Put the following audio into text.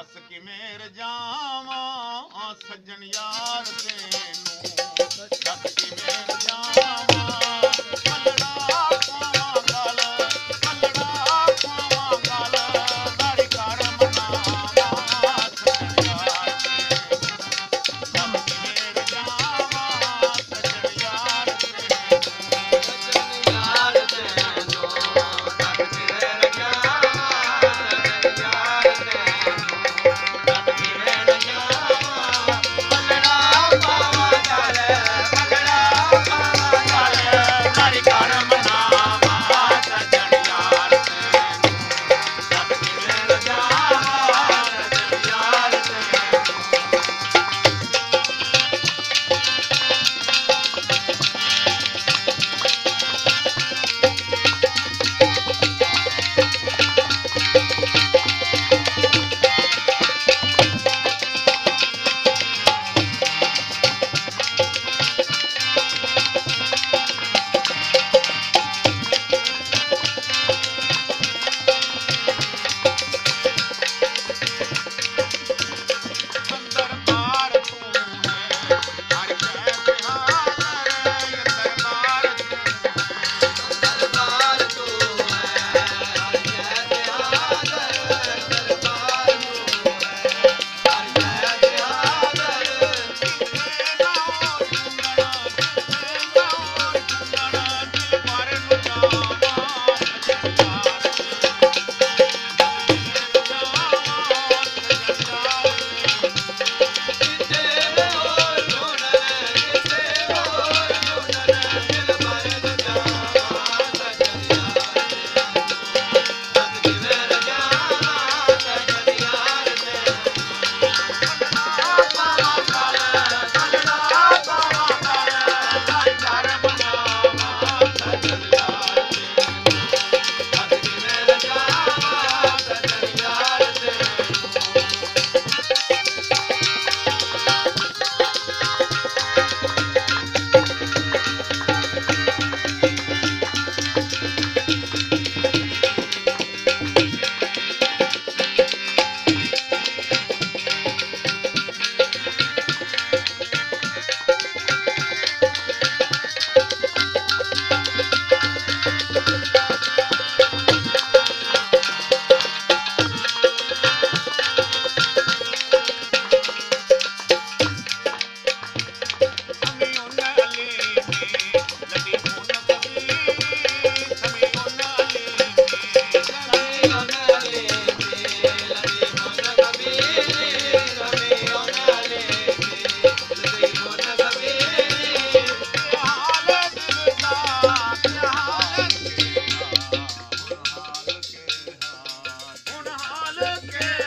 दस कि मेर जावां सज्जन यार तेनू दस कि मेर जावां पलड़ा पावां गल पलड़ा पावां गल दाड़ी कर मनावां सज्जन यार तेनू दस कि मेर जावां सज्जन यार तेनू सजन यार तेनू दस कि मेर जावां सजन यार तेनू दस कि मेर जावां पलड़ा पावां गल पलड़ा पावां गल दाड़ी कर मनावां सज्जन यार तेनू दस कि मेर जावां सजन यार तेनू अंदर बार तू है हर शय पे हाज़िर अंदर बार तू है दरबार तू है हर जय ते हाज़िर दरबार तू है हर जय ते हाज़िर किथे लाओ चुंगड़ा किथे लाओ चुंगड़ा दिल पर नु जावां सजन यार किते होर ढूंढन किते होर ढूंढन दिल भर न जावां सजन यार तेनू दस कि मेर जावां सजन यार तेनू पलड़ा पावां गल पलड़ा पावां गल दाई कर मनावां सजन यार तेनू दस कि मेर जावां सजन यार तेनू समी उन अली में लतीफ उन कबीर समी उन अली में रमी उन अली लतीफ उन कबीर रमी उन अली लतीफ उन कबीर हाल दिल का हाल के हाल हुन हाल के